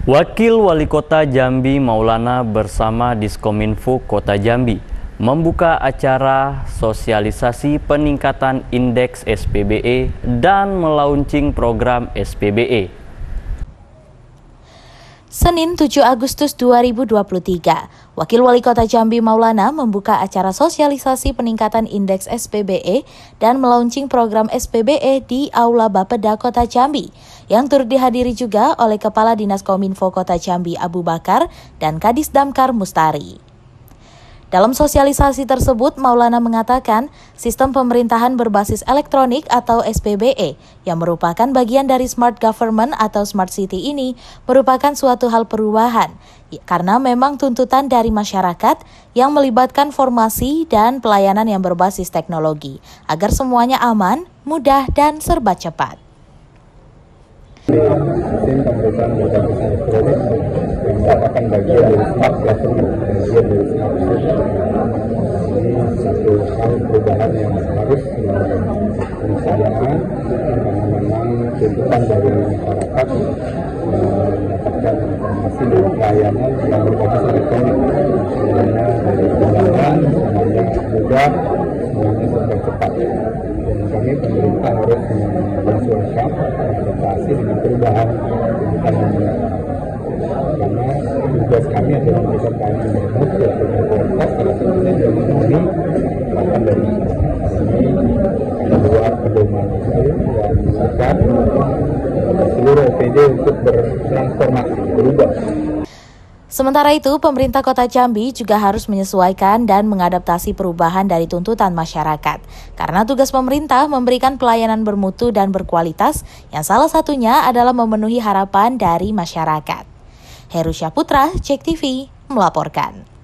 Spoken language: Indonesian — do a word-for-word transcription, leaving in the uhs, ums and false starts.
Wakil Wali Kota Jambi Maulana bersama Diskominfo Kota Jambi membuka acara sosialisasi peningkatan indeks S P B E dan melaunching program S P B E. Senin tujuh Agustus dua ribu dua puluh tiga, Wakil Wali Kota Jambi Maulana membuka acara sosialisasi peningkatan indeks S P B E dan melaunching program S P B E di Aula Bapeda Kota Jambi, yang turut dihadiri juga oleh Kepala Dinas Kominfo Kota Jambi Abu Bakar dan Kadis Damkar Mustari. Dalam sosialisasi tersebut, Maulana mengatakan sistem pemerintahan berbasis elektronik atau S P B E yang merupakan bagian dari Smart Government atau Smart City ini merupakan suatu hal perubahan, karena memang tuntutan dari masyarakat yang melibatkan formasi dan pelayanan yang berbasis teknologi, agar semuanya aman, mudah, dan serba cepat. Sistem pemerintahan berbasis elektronik yang merupakan bagian dari smart government, bagian dari smart city. Ini satu hal perubahan yang harus dilakukan karena memang tuntutan dari masyarakat mendapatkan informasi dan pelayanan yang berbasis elektronik, semuanya dari undangan, semuanya mudah, semuanya serba cepat. Dan kami pemerintah harus menyesuaikan adaptasi dengan perubahan yang karena tugas kami adalah memberikan pelayanan yang mutu atau berkualitas, salah satunya dari kami akan dari kami membuat pedoman itu dan mengusahakan seluruh O P D untuk bertransformasi, berubah. Sementara itu, pemerintah Kota Jambi juga harus menyesuaikan dan mengadaptasi perubahan dari tuntutan masyarakat. Karena tugas pemerintah memberikan pelayanan bermutu dan berkualitas, yang salah satunya adalah memenuhi harapan dari masyarakat. Heru Syaputra, Cek T V, melaporkan.